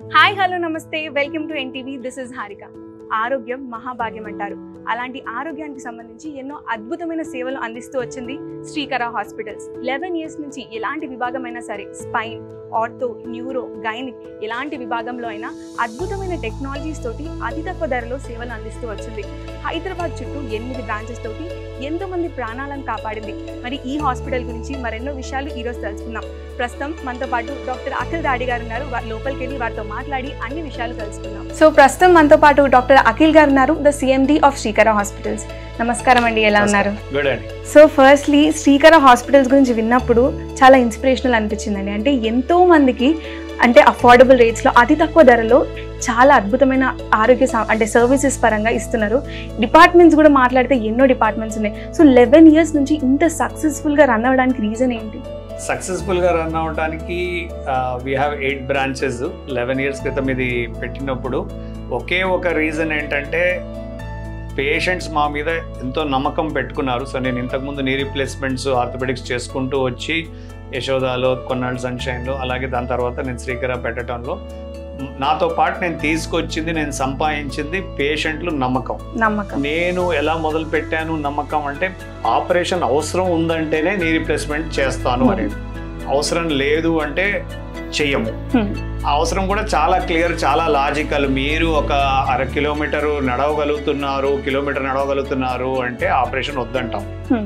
Hi hello నమస్తే welcome to NTV. This is Harika. ఆరోగ్యం మహాభాగ్యం అంటారు. అలాంటి ఆరోగ్యానికి సంబంధించి ఎన్నో అద్భుతమైన సేవలు అందిస్తూ వచ్చింది శ్రీకర హాస్పిటల్స్. 11 years నుంచి ఎలాంటి విభాగమైనా సరే, స్పైన్, ఆర్థో, న్యూరో, గైనిక్ ఎలాంటి విభాగంలో అయినా అద్భుతమైన టెక్నాలజీస్ తోటి అతి తక్కువ ధరలో సేవలు అందిస్తూ వచ్చింది. హైదరాబాద్ చుట్టూ 8 బ్రాంచెస్ తోటి ఎంతో మంది ప్రాణాలను కాపాడింది. మరి ఈ హాస్పిటల్ గురించి మరెన్నో విషయాలు ఈరోజు తెలుసుకుందాం. ప్రస్తుతం మనతో పాటు డాక్టర్ అఖిల్ దాడి గారు ఉన్నారు. లోపలికి వెళ్ళి వారితో మాట్లాడి అన్ని విషయాలు తెలుసుకుందాం. సో ప్రస్తుతం మనతో పాటు డాక్టర్ అఖిల్ గారు ఉన్నారు, the CMD of Srikara hospitals. నమస్కారం అండి, ఎలా ఉన్నారు? సో ఫస్ట్లీ శ్రీకర హాస్పిటల్స్ గురించి విన్నప్పుడు చాలా ఇన్స్పిరేషనల్ అనిపించిందండి. అంటే ఎంతో మందికి అంటే అఫోర్డబుల్ రేట్స్లో అతి తక్కువ ధరలో చాలా అద్భుతమైన ఆరోగ్య అంటే సర్వీసెస్ పరంగా ఇస్తున్నారు. డిపార్ట్మెంట్స్ కూడా మాట్లాడితే ఎన్నో డిపార్ట్మెంట్స్ ఉన్నాయి. సో 11 years నుంచి ఇంత సక్సెస్ఫుల్గా రన్ అవ్వడానికి రీజన్ ఏంటి? సక్సెస్ఫుల్గా రన్ అవ్వడానికి వీ హ్యావ్ 8 branches. 11 years క్రితం ఇది పెట్టినప్పుడు ఒకే ఒక రీజన్ ఏంటంటే పేషెంట్స్ మా మీద ఎంతో నమ్మకం పెట్టుకున్నారు. సో నేను ఇంతకుముందు నీ రీప్లేస్మెంట్స్, ఆర్థోపెడిక్స్ చేసుకుంటూ వచ్చి యశోదాలో, కొన్నాళ్ళు సన్షైన్లో, అలాగే దాని తర్వాత నేను శ్రీకర పెట్టడంలో నాతో పాటు నేను తీసుకొచ్చింది, నేను సంపాదించింది పేషెంట్లు నమ్మకం. నేను ఎలా మొదలు పెట్టాను నమ్మకం అంటే, ఆపరేషన్ అవసరం ఉందంటేనే నీ రీప్లేస్మెంట్ చేస్తాను అనేది, అవసరం లేదు అంటే చెయ్యము. అవసరం కూడా చాలా క్లియర్, చాలా లాజికల్. మీరు ఒక 1/2 kilometer నడవగలుగుతున్నారు అంటే ఆపరేషన్ వద్దంటాం.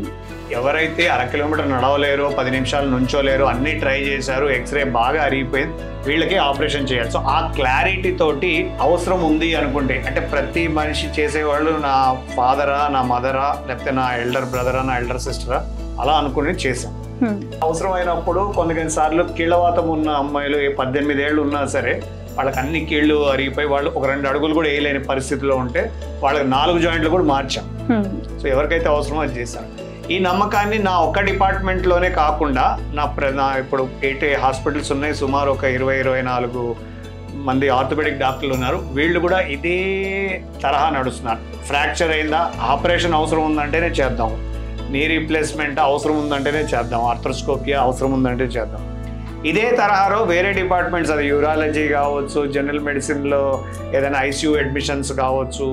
ఎవరైతే 1/2 kilometer నడవలేరో, 10 నిమిషాలు నుంచోలేరో, అన్ని ట్రై చేశారు, ఎక్స్రే బాగా అరిగిపోయింది, వీళ్ళకి ఆపరేషన్ చేయాలి. సో ఆ క్లారిటీ తోటి అవసరం ఉంది అనుకుంటే, అంటే ప్రతి మనిషి చేసేవాళ్ళు నా ఫాదరా, నా మదరా, లేకపోతే నా ఎల్డర్ బ్రదరా, నా ఎల్డర్ సిస్టరా, అలా అనుకుని చేశాం. అవసరమైనప్పుడు కొన్నిసార్లు కీళ్ళవాతం ఉన్న అమ్మాయిలు 18 ఏళ్ళు ఉన్నా సరే వాళ్ళకి అన్ని కీళ్ళు అరిగిపోయి వాళ్ళు ఒక 2 అడుగులు కూడా వేయలేని పరిస్థితిలో ఉంటే వాళ్ళకి 4 జాయింట్లు కూడా మార్చాం. సో ఎవరికైతే అవసరమో అది చేశాం. ఈ నమ్మకాన్ని నా ఒక్క డిపార్ట్మెంట్లోనే కాకుండా నా ఇప్పుడు 8 హాస్పిటల్స్ ఉన్నాయి, సుమారు ఒక 20-24 మంది ఆర్థోపెడిక్ డాక్టర్లు ఉన్నారు. వీళ్ళు కూడా ఇదే తరహా నడుస్తున్నారు. ఫ్రాక్చర్ అయిందా, ఆపరేషన్ అవసరం ఉందంటేనే చేద్దాం, నీ రీప్లేస్మెంట్ అవసరం ఉందంటేనే చేద్దాం, ఆర్థ్రోస్కోపియా అవసరం ఉందంటే చేద్దాం. ఇదే తరహాలో వేరే డిపార్ట్మెంట్స్, అది యూరాలజీ కావచ్చు, జనరల్ మెడిసిన్లో ఏదైనా ICU అడ్మిషన్స్ కావచ్చు,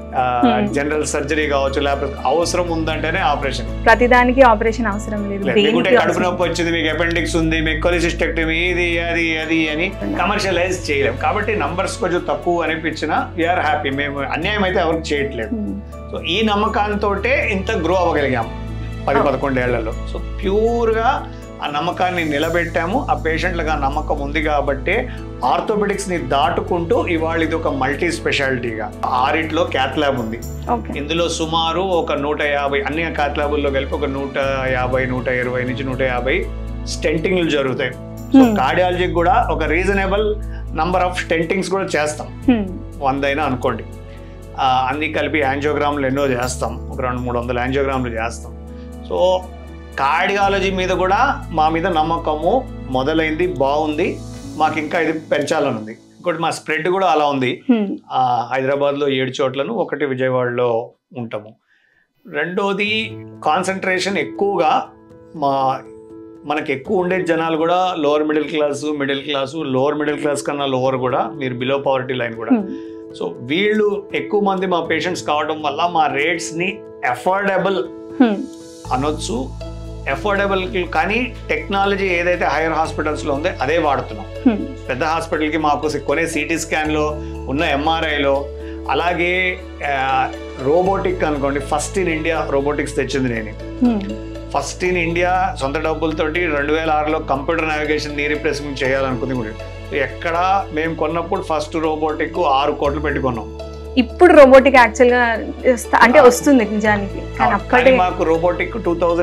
జనరల్ సర్జరీ కావచ్చు, లేకపోతే అవసరం ఉందంటేనే ఆపరేషన్. ప్రతిదానికి ఆపరేషన్ అవసరం లేదు. కడుపు నొప్పి వచ్చింది, మీకు అపెండిక్స్ ఉంది, మీకు కొలిసిస్టెక్టమీ, ఇది అది అని కమర్షియలైజ్ చేయలేం. కాబట్టి నంబర్స్ కొంచెం తక్కువ అనిపించినా వీఆర్ హ్యాపీ. మేము అన్యాయం అయితే ఎవరికి చేయట్లేదు. సో ఈ నమ్మకాంతో ఇంత గ్రో అవ్వగలిగాం 10-11 ఏళ్లలో. సో ప్యూర్గా ఆ నమ్మకాన్ని నిలబెట్టాము. ఆ పేషెంట్లకు ఆ నమ్మకం ఉంది కాబట్టి ఆర్థోపెడిక్స్ని దాటుకుంటూ ఇవాళ ఇది ఒక మల్టీ స్పెషాలిటీగా 6 క్యాత్ ల్యాబ్ ఉంది. ఇందులో సుమారు ఒక 150, అన్ని క్యాత్ ల్యాబుల్లో కలిపి ఒక 150, 120 నుంచి 150 స్టెంటింగ్లు జరుగుతాయి. సో కార్డియాలజీకి కూడా ఒక రీజనబుల్ నంబర్ ఆఫ్ స్టెంటింగ్స్ కూడా చేస్తాం, 100 అయినా అనుకోండి. అన్ని కలిపి యాంజియోగ్రామ్లు ఎన్నో చేస్తాం, ఒక 200-300 యాంజియోగ్రామ్లు చేస్తాం. సో కార్డియాలజీ మీద కూడా మా మీద నమ్మకము మొదలైంది, బాగుంది. మాకు ఇంకా ఇది పెంచాలని ఉంది. ఇంకోటి మా స్ప్రెడ్ కూడా అలా ఉంది. హైదరాబాద్లో 7 చోట్లను, 1 విజయవాడలో ఉంటాము. రెండోది కాన్సన్ట్రేషన్ ఎక్కువగా మనకి ఎక్కువ ఉండే జనాలు కూడా lower middle class, lower middle class కన్నా లోవర్ కూడా, మీరు బిలో పవర్టీ లైన్ కూడా. సో వీళ్ళు ఎక్కువ మంది మా పేషెంట్స్ కావడం వల్ల మా రేట్స్ని అఫోర్డబుల్ అనొచ్చు. అఫోర్డబుల్ కానీ టెక్నాలజీ ఏదైతే హైయర్ హాస్పిటల్స్లో ఉందో అదే వాడుతున్నాం. పెద్ద హాస్పిటల్కి మాకు కొనే CT స్కాన్లో ఉన్న MRIలో, అలాగే రోబోటిక్ అనుకోండి, ఫస్ట్ ఇన్ ఇండియా రోబోటిక్స్ తెచ్చింది నేను. ఫస్ట్ ఇన్ ఇండియా సొంత డబ్బులతోటి 2006లో కంప్యూటర్ నావిగేషన్ నీ రీప్లేస్మెంట్ చేయాలనుకుంది కూడా. ఎక్కడ మేము కొన్నప్పుడు ఫస్ట్ రోబోటిక్ 6 కోట్లు పెట్టుకున్నాం. ఇప్పుడు రోబోటిక్ యాక్చువల్గా అంటే వస్తుంది నిజానికి, కానీ మాకు రోబోటిక్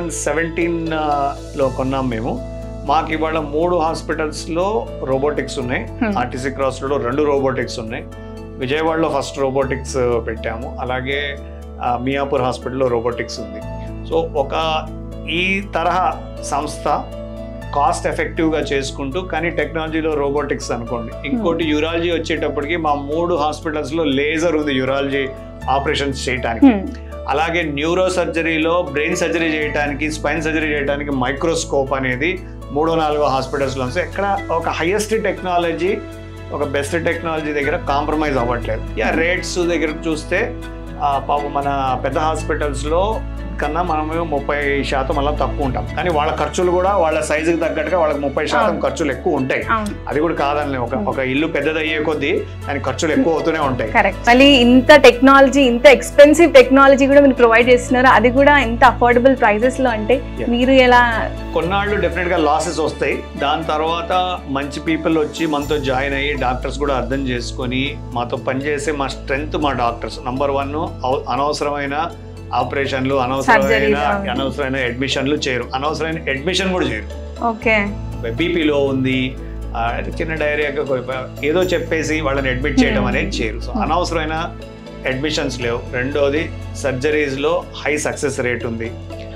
2017లో కొన్నాం మేము. మాకు ఇవాళ 3 హాస్పిటల్స్లో రోబోటిక్స్ ఉన్నాయి. RTC క్రాస్ రోడ్లో 2 రోబోటిక్స్ ఉన్నాయి. విజయవాడలో ఫస్ట్ రోబోటిక్స్ పెట్టాము, అలాగే మియాపూర్ హాస్పిటల్లో రోబోటిక్స్ ఉంది. సో ఈ తరహా సంస్థ కాస్ట్ ఎఫెక్టివ్గా చేసుకుంటూ, కానీ టెక్నాలజీలో రోబోటిక్స్ అనుకోండి. ఇంకోటి యూరాలజీ వచ్చేటప్పటికి మా 3 హాస్పిటల్స్లో లేజర్ ఉంది యూరాలజీ ఆపరేషన్స్ చేయడానికి. అలాగే న్యూరో సర్జరీలో బ్రెయిన్ సర్జరీ చేయడానికి, స్పైన్ సర్జరీ చేయడానికి మైక్రోస్కోప్ అనేది 3-4 హాస్పిటల్స్లో ఉంది. ఎక్కడ ఒక హైయెస్ట్ టెక్నాలజీ ఒక బెస్ట్ టెక్నాలజీ దగ్గర కాంప్రమైజ్ అవ్వట్లేదు. రేట్స్ దగ్గర చూస్తే పాపం మన పెద్ద హాస్పిటల్స్లో కన్నా మనము 30% అలా తక్కువ ఉంటాం, కానీ వాళ్ళ ఖర్చులు కూడా వాళ్ళ సైజుకి తగ్గట్టుగా వాళ్ళకి 30% ఖర్చులు ఎక్కువ ఉంటాయి. అది కూడా కాదని ఒక ఇల్లు పెద్దది అయ్యే కొద్దీ దాని ఖర్చులు ఎక్కువ అవుతూనే ఉంటాయి. కరెక్ట్. మళ్ళీ ఇంత టెక్నాలజీ, ఇంత ఎక్స్పెన్సివ్ టెక్నాలజీ కూడా మీరు ప్రొవైడ్ చేస్తున్నారు, అది కూడా ఇంత అఫోర్డబుల్ ప్రైజెస్ లో. అంటే మీరు ఎలా కొన్నాళ్ళు డెఫినెట్ గా లాసెస్ వస్తాయి, దాని తర్వాత మంచి పీపుల్ వచ్చి మనతో జాయిన్ అయ్యి డాక్టర్స్ కూడా అర్థం చేసుకొని మాతో పనిచేసే మా స్ట్రెంగ్త్ మా డాక్టర్స్. నంబర్ 1 అనవసరమైన ఆపరేషన్లు, అనవసరమైన అడ్మిషన్లు చేయరు, అనవసరమైన అడ్మిషన్ కూడా చేయరు. ఓకే, బీపీలో ఉంది, చిన్న డైరియా ఏదో చెప్పేసి వాళ్ళని అడ్మిట్ చేయడం అనేది చేయరు. సో అనవసరమైన అడ్మిషన్స్ లేవు. రెండోది సర్జరీస్లో హై సక్సెస్ రేట్ ఉంది.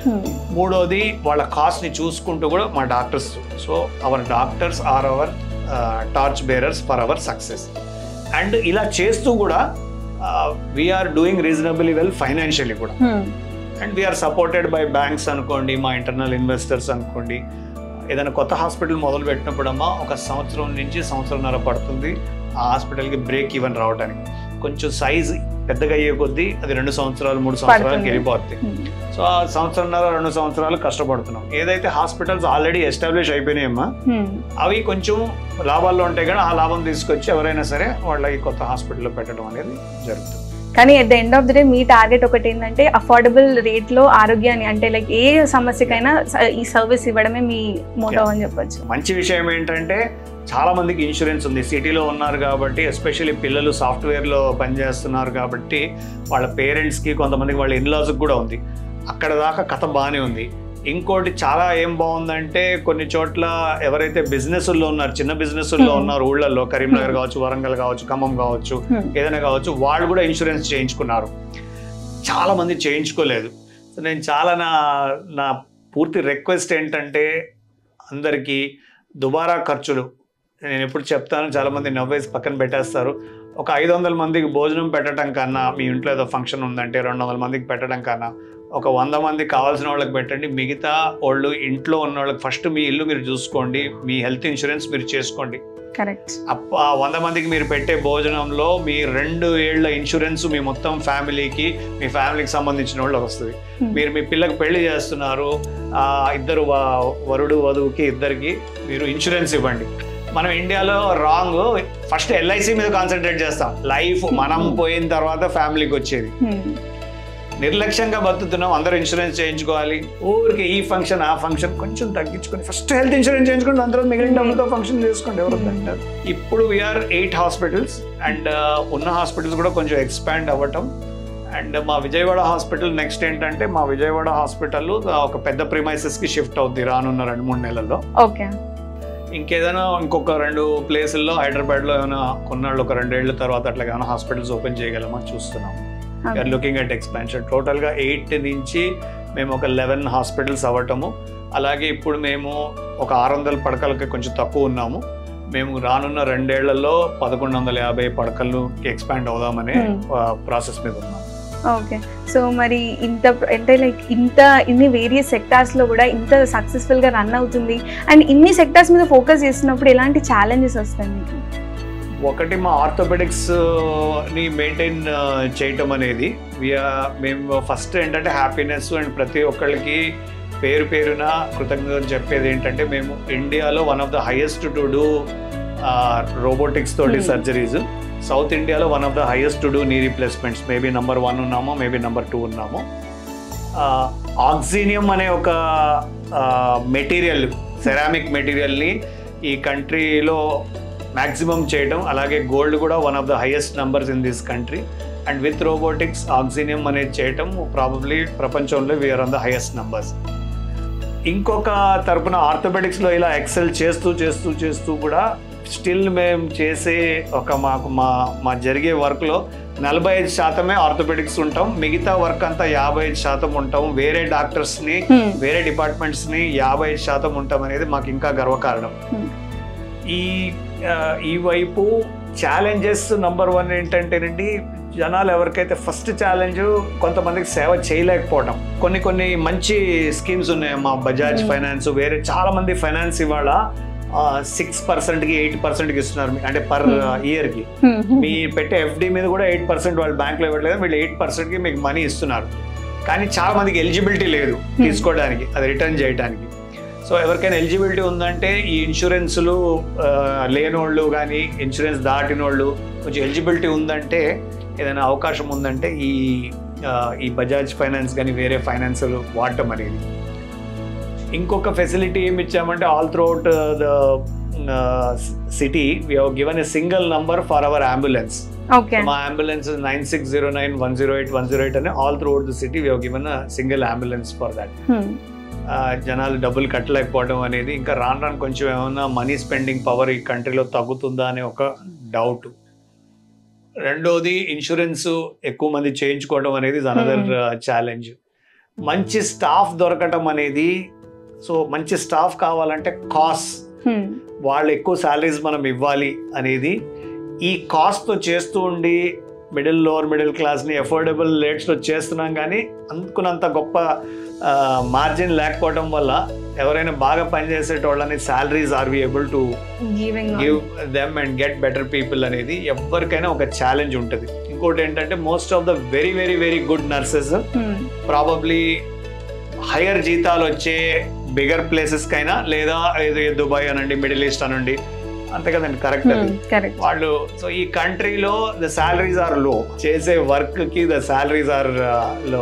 మూడోది వాళ్ళ కాస్ట్ని చూసుకుంటూ కూడా మా doctors. So our doctors are our torch bearers for our success. And ఇలా చేస్తూ కూడా we are doing reasonably well financially కూడా. And we are supported by banks అనుకోండి, మా ఇంటర్నల్ ఇన్వెస్టర్స్ అనుకోండి. ఏదైనా కొత్త హాస్పిటల్ మొదలు పెట్టినప్పుడమ్మా 1 సంవత్సరం నుంచి 1.5 సంవత్సరాల పడుతుంది ఆ హాస్పిటల్కి బ్రేక్ ఈవెన్ రావడానికి. కొంచెం సైజ్ పెద్దగా అయ్యే కొద్దీ అది 2 సంవత్సరాలు 3 సంవత్సరాలకి వెళ్ళిపోతుంది. సో ఆ 1.5 సంవత్సరాలు 2 సంవత్సరాలు కష్టపడుతున్నాం. ఏదైతే హాస్పిటల్స్ ఆల్రెడీ ఎస్టాబ్లిష్ అయిపోయినాయమ్మా అవి కొంచెం లాభాల్లో ఉంటాయి, కానీ ఆ లాభం తీసుకొచ్చి ఎవరైనా సరే వాళ్ళకి కొత్త హాస్పిటల్లో పెట్టడం అనేది జరుగుతుంది. కానీ at the end of the day మీ టార్గెట్ ఒకటి ఏంటంటే అఫోర్డబుల్ రేట్లో ఆరోగ్యాన్ని, అంటే లైక్ ఏ సమస్యకైనా ఈ సర్వీస్ ఇవ్వడమే మీ మోటో అని చెప్పొచ్చు. మంచి విషయం ఏంటంటే చాలా మందికి ఇన్సూరెన్స్ ఉంది, సిటీలో ఉన్నారు కాబట్టి, ఎస్పెషల్లీ పిల్లలు సాఫ్ట్వేర్లో పనిచేస్తున్నారు కాబట్టి వాళ్ళ పేరెంట్స్కి, కొంతమందికి వాళ్ళ ఇన్లాస్కి కూడా ఉంది. అక్కడ దాకా కథ బాగానే ఉంది. ఇంకోటి చాలా ఏం బాగుందంటే కొన్ని చోట్ల ఎవరైతే బిజినెస్ల్లో ఉన్నారు, చిన్న బిజినెస్ల్లో ఉన్నారు ఊళ్ళల్లో, కరీంనగర్ కావచ్చు, వరంగల్ కావచ్చు, ఖమ్మం కావచ్చు, ఏదైనా కావచ్చు, వాళ్ళు కూడా ఇన్సూరెన్స్ చేయించుకున్నారు. చాలా మంది చేయించుకోలేదు. సో నేను చాలా నా పూర్తి రిక్వెస్ట్ ఏంటంటే అందరికీ దుబారా ఖర్చులు నేను ఎప్పుడు చెప్తాను, చాలామంది నవ్వేసి పక్కన పెట్టేస్తారు. ఒక 500 మందికి భోజనం పెట్టడం కన్నా, మీ ఇంట్లో ఏదో ఫంక్షన్ ఉందంటే 200 మందికి పెట్టడం కన్నా ఒక 100 మందికి కావాల్సిన వాళ్ళకి పెట్టండి. మిగతా వాళ్ళు ఇంట్లో ఉన్న వాళ్ళకి ఫస్ట్ మీ ఇల్లు మీరు చూసుకోండి, మీ హెల్త్ ఇన్సూరెన్స్ మీరు చేసుకోండి. కరెక్ట్. 100 మందికి మీరు పెట్టే భోజనంలో మీ 2 ఏళ్ల ఇన్సూరెన్స్ మీ మొత్తం ఫ్యామిలీకి, మీ ఫ్యామిలీకి సంబంధించిన వాళ్ళకి వస్తుంది. మీరు మీ పిల్లకి పెళ్లి చేస్తున్నారు, ఇద్దరు వరుడు వధువుకి ఇద్దరికి మీరు ఇన్సూరెన్స్ ఇవ్వండి. మనం ఇండియాలో రాంగ్, ఫస్ట్ ఎల్ఐసి మీద కాన్సన్ట్రేట్ చేస్తాం, లైఫ్ మనం పోయిన తర్వాత ఫ్యామిలీకి వచ్చేది. నిర్లక్ష్యంగా బతుకుతున్నాం, అందరూ ఇన్సూరెన్స్ చేయించుకోవాలి. ఊరికి ఈ ఫంక్షన్ ఆ ఫంక్షన్ కొంచెం తగ్గించుకొని ఫస్ట్ హెల్త్ ఇన్సూరెన్స్ చేయించుకోండి, అందరూ మిగిలిన డబ్బులతో ఫంక్షన్ చేసుకోండి, ఎవరు అంటారు. ఇప్పుడు వీఆర్ 8 హాస్పిటల్స్ అండ్ ఉన్న హాస్పిటల్స్ కూడా కొంచెం ఎక్స్పాండ్ అవ్వటం. అండ్ మా విజయవాడ హాస్పిటల్ నెక్స్ట్ ఏంటంటే, మా విజయవాడ హాస్పిటల్ ఒక పెద్ద ప్రిమైసెస్కి షిఫ్ట్ అవుద్ది రానున్న 2-3 నెలల్లో. ఓకే. ఇంకేదైనా ఇంకొక 2 ప్లేసుల్లో హైదరాబాద్లో ఏమైనా కొన్నాళ్ళు ఒక 2 ఏళ్ల తర్వాత అట్లా ఏమైనా హాస్పిటల్స్ ఓపెన్ చేయగలమని చూస్తున్నాం. We are looking at expansion. టోటల్గా 8 నుంచి మేము ఒక 11 హాస్పిటల్స్ అవ్వటము. అలాగే ఇప్పుడు మేము ఒక 600 పడకలకి కొంచెం తక్కువ ఉన్నాము. మేము రానున్న 2 ఏళ్లలో 1150 పడకలకి ఎక్స్పాండ్ అవుదామనే ప్రాసెస్ మీద ఉన్నాం. ఓకే. సో మరి ఇంత అంటే లైక్ ఇన్ని వేరియస్ సెక్టార్స్లో కూడా ఇంత సక్సెస్ఫుల్గా రన్ అవుతుంది అండ్ ఇన్ని సెక్టార్స్ మీద ఫోకస్ చేసినప్పుడు ఎలాంటి ఛాలెంజెస్ వస్తాయి మీకు? ఒకటి, మా ఆర్థోపెడిక్స్ని మెయింటైన్ చేయటం అనేది మేము ఫస్ట్ ఏంటంటే హ్యాపీనెస్. అండ్ ప్రతి ఒక్కళ్ళకి పేరున కృతజ్ఞతలు చెప్పేది ఏంటంటే, మేము ఇండియాలో one of the highest to do robotics తోటి సర్జరీస్, సౌత్ ఇండియాలో one of the highest to do knee replacements, maybe number 1 ఉన్నాము, మేబీ నెంబర్ 2 ఉన్నాము. ఆక్సినియం అనే ఒక మెటీరియల్, సెరామిక్ మెటీరియల్ని ఈ కంట్రీలో మ్యాక్సిమం చేయడం, అలాగే గోల్డ్ కూడా one of the highest numbers in this country. And with robotics ఆక్సినియం అనేది చేయటం ప్రాబబ్లీ ప్రపంచంలో we are on the highest numbers. ఇంకొక తరపున ఆర్థోపెడిక్స్లో ఇలా ఎక్సెల్ చేస్తూ కూడా స్టిల్ మేము చేసే మా జరిగే వర్క్లో 45% ఆర్థోపెడిక్స్ ఉంటాం, మిగతా వర్క్ అంతా 55% ఉంటాం. వేరే డాక్టర్స్ని, వేరే డిపార్ట్మెంట్స్ని 55% ఉంటాం అనేది మాకు ఇంకా గర్వకారణం. ఈ వైపు ఛాలెంజెస్ నంబర్ 1 ఏంటంటేనండి, జనాలు ఎవరికైతే ఫస్ట్ ఛాలెంజ్ కొంతమందికి సేవ చేయలేకపోవడం. కొన్ని మంచి స్కీమ్స్ ఉన్నాయి, మా బజాజ్ ఫైనాన్స్, వేరే చాలా మంది ఫైనాన్స్ ఇవాళ 6%కి 8%కి ఇస్తున్నారు, అంటే పర్ ఇయర్కి. మీ పెట్టే ఎఫ్డి మీద కూడా 8% వాళ్ళు బ్యాంక్లో ఇవ్వట్లేదు, వీళ్ళు 8%కి మీకు మనీ ఇస్తున్నారు. కానీ చాలా మందికి ఎలిజిబిలిటీ లేదు తీసుకోవడానికి, అది రిటర్న్ చేయడానికి. సో ఎవరికైనా ఎలిజిబిలిటీ ఉందంటే ఈ ఇన్సూరెన్స్లు లేనోళ్ళు కానీ ఇన్సూరెన్స్ దాటినోళ్ళు కొంచెం ఎలిజిబిలిటీ ఉందంటే, ఏదైనా అవకాశం ఉందంటే ఈ బజాజ్ ఫైనాన్స్ కానీ వేరే ఫైనాన్సులు వాడటం అనేది. ఇంకొక ఫెసిలిటీ ఏమి ఇచ్చామంటే all throughout the city we have given a single number for our ambulance. మా అంబులెన్స్ 9609108108 అని all throughout the city we have given a single ambulance for that. జనాలు డబ్బులు కట్టలేకపోవడం అనేది, ఇంకా రాను కొంచెం ఏమైనా మనీ స్పెండింగ్ పవర్ ఈ కంట్రీలో తగ్గుతుందా అనే ఒక డౌట్. రెండోది ఇన్సూరెన్స్ ఎక్కువ మంది చేయించుకోవడం అనేది అనదర్ ఛాలెంజ్. మంచి స్టాఫ్ దొరకటం అనేది, సో మంచి స్టాఫ్ కావాలంటే కాస్ట్, వాళ్ళు ఎక్కువ శాలరీస్ మనం ఇవ్వాలి అనేది. ఈ కాస్ట్తో చేస్తూ ఉండి లోవర్ మిడిల్ క్లాస్ని అఫోర్డబుల్ రేట్స్లో చేస్తున్నాం, కానీ అనుకున్నంత గొప్ప మార్జిన్ లేకపోవడం వల్ల ఎవరైనా బాగా పనిచేసేటోళ్ళని salaries are we able to give them and get better people అనేది ఎవరికైనా ఒక ఛాలెంజ్ ఉంటుంది. ఇంకోటి ఏంటంటే most of the very very very good nurses probably higher జీతాలు వచ్చే బిగర్ ప్లేసెస్ కైనా, లేదా దుబాయ్ అనండి, మిడిల్ ఈస్ట్ అనండి, అంతే కదండి, కరెక్ట్ వాళ్ళు. సో ఈ కంట్రీలో ద సాలరీస్ ఆర్ లో, చేసే వర్క్ కి the salaries are low,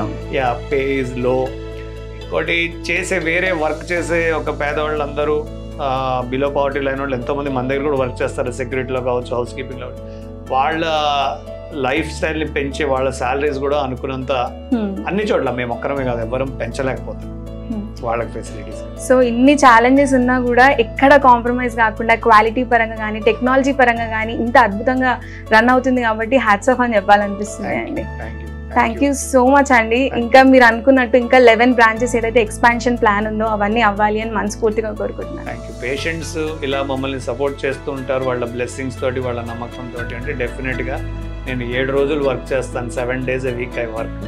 pay is low. ఇంకోటి చేసే వేరే వర్క్ చేసే ఒక పేదవాళ్ళందరూ బిలో పవర్టీ లైన్ వాళ్ళు ఎంతో మంది మన దగ్గర కూడా వర్క్ చేస్తారు, సెక్యూరిటీలో కావచ్చు, హౌస్ కీపింగ్ లో. వాళ్ళ లైఫ్ స్టైల్ ని పెంచే వాళ్ళ సాలరీస్ కూడా అనుకున్నంత అన్ని చోట్ల మేము ఒక్కరమే కాదు ఎవరం పెంచలేకపోతాం వాళ్ళకి ఫెసిలిటీస్. సో ఇన్ని ఛాలెంజెస్ ఉన్నా కూడా ఎక్కడ కాంప్రమైజ్ కాకుండా క్వాలిటీ పరంగా కానీ టెక్నాలజీ పరంగా కానీ ఇంత అద్భుతంగా రన్ అవుతుంది కాబట్టి హ్యాట్స్ ఆఫ్ అని చెప్పాలనిపిస్తుంది అండి. థ్యాంక్ యూ సో మచ్ అండి. ఇంకా మీరు అనుకున్నట్టు ఇంకా 11 బ్రాంచెస్ ఏదైతే ఎక్స్పాన్షన్ ప్లాన్ ఉందో అవన్నీ అవ్వాలి అని మనస్ఫూర్తిగా కోరుకుంటున్నాను. Thank you. పేషెంట్స్ ఇలా మమ్మల్ని సపోర్ట్ చేస్తూ ఉంటారు వాళ్ళ బ్లెస్సింగ్స్ తోటి, వాళ్ళ నమ్మకంతో. అంటే డెఫినెట్గా నేను 7 రోజులు వర్క్ చేస్తాను, 7 days a week I work.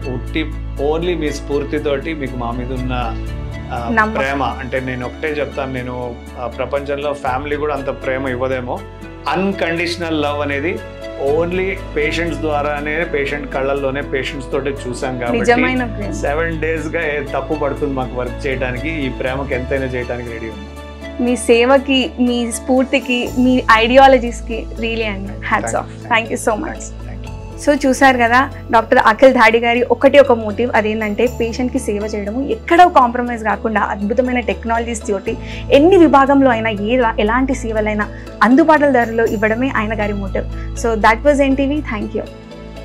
Only మీ స్ఫూర్తితోటి, మీకు మా మీద ఉన్న ప్రేమ. అంటే నేను ఒకటే చెప్తాను, నేను ప్రపంచంలో ఫ్యామిలీ కూడా అంత ప్రేమ ఇవ్వదేమో. అన్కండిషనల్ లవ్ అనేది ఓన్లీ పేషెంట్స్ ద్వారానే, పేషెంట్ కళ్ళల్లోనే, పేషెంట్స్ తోటే చూసాం కాబట్టి 7 days గా తప్పు పడుతుంది మాకు వర్క్ చేయడానికి. ఈ ప్రేమకి ఎంతైనా చేయడానికి రెడీ ఉంది. మీ సేవకి, మీ స్ఫూర్తికి, మీ ఐడియాలజీస్కి రియలీ అండి hats off. Thank you so much. So చూసారు కదా డాక్టర్ అఖిల్ ధాడి గారి ఒక మోటివ్, అదేంటంటే పేషెంట్కి సేవ చేయడము, ఎక్కడ కాంప్రమైజ్ కాకుండా అద్భుతమైన టెక్నాలజీస్ తోటి ఎన్ని విభాగంలో అయినా ఎలాంటి సేవలైనా అందుబాటులో ధరలో ఇవ్వడమే ఆయన గారి motive. So that was NTV. Thank you.